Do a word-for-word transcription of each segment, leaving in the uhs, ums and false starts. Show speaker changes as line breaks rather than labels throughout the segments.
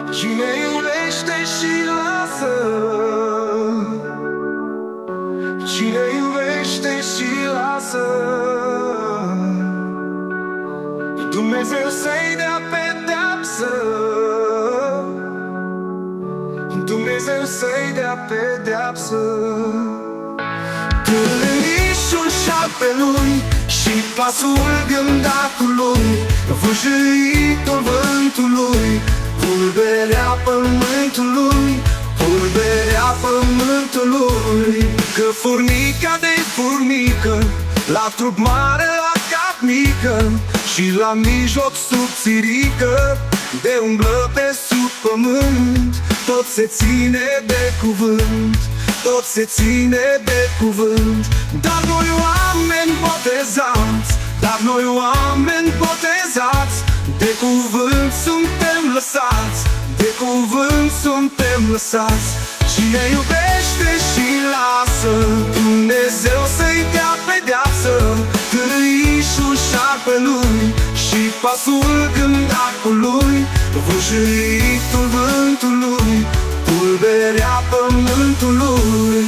Cine iubește și lasă, cine iubește și lasă, Dumnezeu să-i dea pedeapsă, Dumnezeu să-i dea pedeapsă. Tâlnișul șarpelui și pasul gândacului, vâjâitul vântului, pulberea pământului, pulberea pământului. Că furnica de furnică, la trup mare, la cap mică, și la mijloc subțirică, de umblă pe sub pământ. Tot se ține de cuvânt, tot se ține de cuvânt. Dar noi oameni botezați, dar noi oameni botezați, de cuvânt suntem lăsați, de cuvânt suntem lăsați. Cine iubește și lasă, Dumnezeu să-i dea pedeapsă. Tâlnișul șarpelui și pasul gândacului, vâjâitul vântului, pulberea pământului.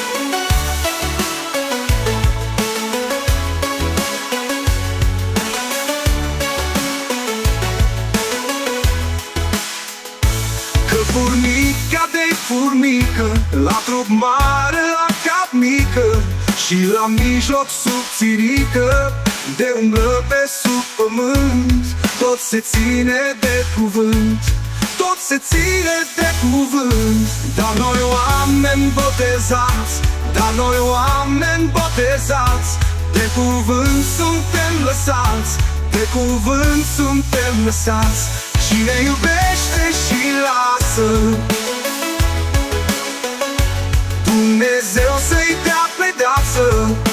Că furnica de furnică, la trup mare, la cap mică, și la mijloc subțirică, de umblă pe sub pământ. Tot se ține de cuvânt, tot se ține de cuvânt. Dar noi oameni botezați, dar noi oameni botezați, de cuvânt suntem lăsați, de cuvânt suntem lăsați. Cine iubește și lasă, Dumnezeu să-i dea pedeapsă.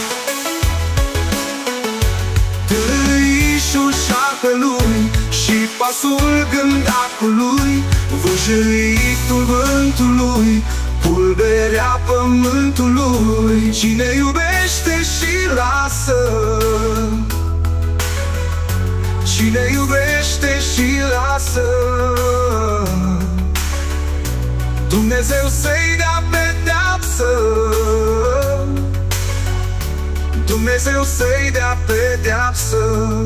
Tâlnișul șarpelui și pasul gândacului, vâjâitul vântului, pulberea pământului. Cine iubește și lasă, cine iubește și lasă, Dumnezeu să-i dea pedeapsă, Dumnezeu să-i dea pedeapsă.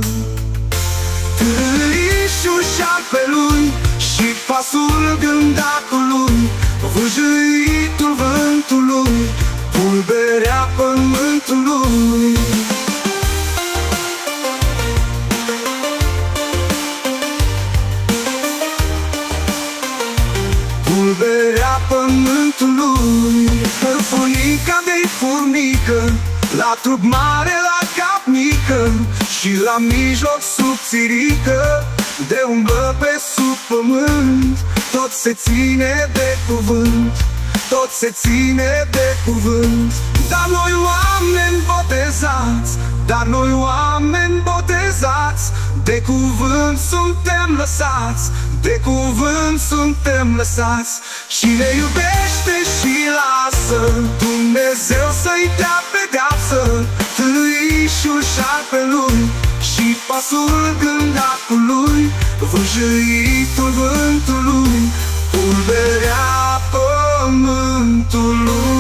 Tâlnișul șarpelui și pasul gândacului, vâjâitul vântului, pulberea pământului. Pulberea pământului. Furnica de furnică, la trup mare, la cap mică, și la mijloc subțirică, de umblă pe sub pământ. Tot se ține de cuvânt, tot se ține de cuvânt. Dar noi oameni botezați, dar noi oameni botezați, de cuvânt suntem lăsați, de cuvânt suntem lăsați. Cine iubește și lasă, Dumnezeu să-i dea pedeapsă. Tâlnișul șarpelui și pasul gândacului, vâjâitul vântului, pulberea pământului.